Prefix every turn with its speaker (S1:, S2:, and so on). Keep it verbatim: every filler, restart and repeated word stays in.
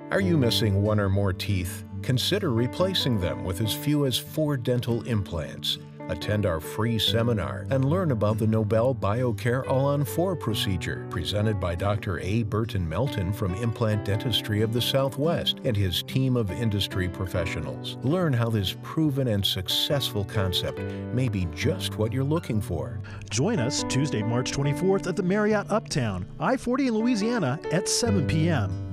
S1: Are you missing one or more teeth? Consider replacing them with as few as four dental implants. Attend our free seminar and learn about the Nobel BioCare All-on-Four procedure, presented by Doctor A. Burton Melton from Implant Dentistry of the Southwest and his team of industry professionals. Learn how this proven and successful concept may be just what you're looking for.
S2: Join us Tuesday, March twenty-fourth at the Marriott Uptown, I forty in Louisiana at seven p m